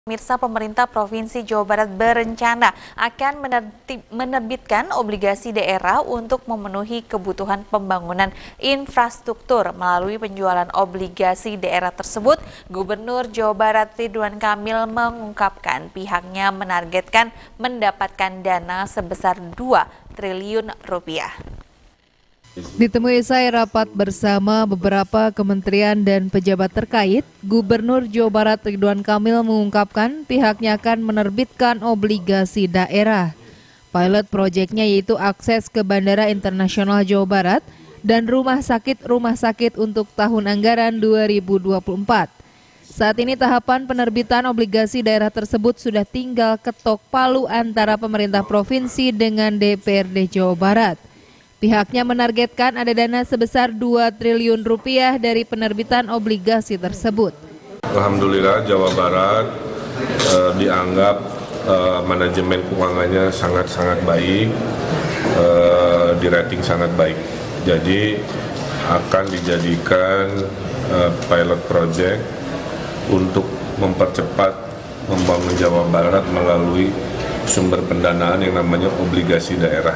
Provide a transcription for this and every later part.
Pemirsa, pemerintah Provinsi Jawa Barat berencana akan menerbitkan obligasi daerah untuk memenuhi kebutuhan pembangunan infrastruktur. Melalui penjualan obligasi daerah tersebut, Gubernur Jawa Barat Ridwan Kamil mengungkapkan pihaknya menargetkan mendapatkan dana sebesar 2 triliun rupiah. Ditemui usai rapat bersama beberapa kementerian dan pejabat terkait, Gubernur Jawa Barat Ridwan Kamil mengungkapkan pihaknya akan menerbitkan obligasi daerah. Pilot proyeknya yaitu akses ke Bandara Internasional Jawa Barat dan rumah sakit untuk tahun anggaran 2024. Saat ini tahapan penerbitan obligasi daerah tersebut sudah tinggal ketok palu antara pemerintah provinsi dengan DPRD Jawa Barat. Pihaknya menargetkan ada dana sebesar 2 triliun rupiah dari penerbitan obligasi tersebut. Alhamdulillah Jawa Barat dianggap manajemen keuangannya sangat baik, di rating sangat baik. Jadi akan dijadikan pilot project untuk mempercepat membangun Jawa Barat melalui sumber pendanaan yang namanya obligasi daerah.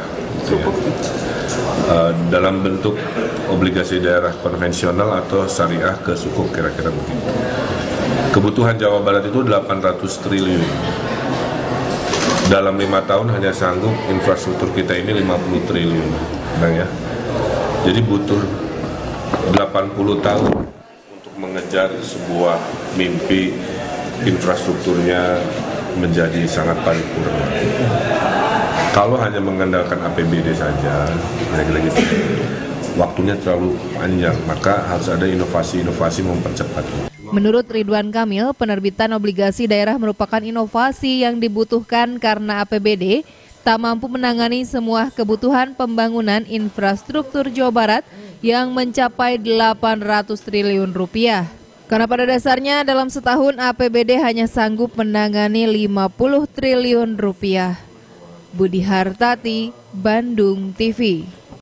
Dalam bentuk obligasi daerah konvensional atau syariah ke sukuk, kira-kira begitu. Kebutuhan Jawa Barat itu 800 triliun. Dalam 5 tahun hanya sanggup infrastruktur kita ini 50 triliun. Nah ya. Jadi butuh 80 tahun untuk mengejar sebuah mimpi infrastrukturnya menjadi sangat paripurna. Kalau hanya mengandalkan APBD saja, lagi-lagi waktunya terlalu panjang, maka harus ada inovasi-inovasi mempercepat. Menurut Ridwan Kamil, penerbitan obligasi daerah merupakan inovasi yang dibutuhkan karena APBD tak mampu menangani semua kebutuhan pembangunan infrastruktur Jawa Barat yang mencapai 800 triliun rupiah. Karena pada dasarnya dalam setahun APBD hanya sanggup menangani 50 triliun rupiah. Budi Hartati, Bandung TV.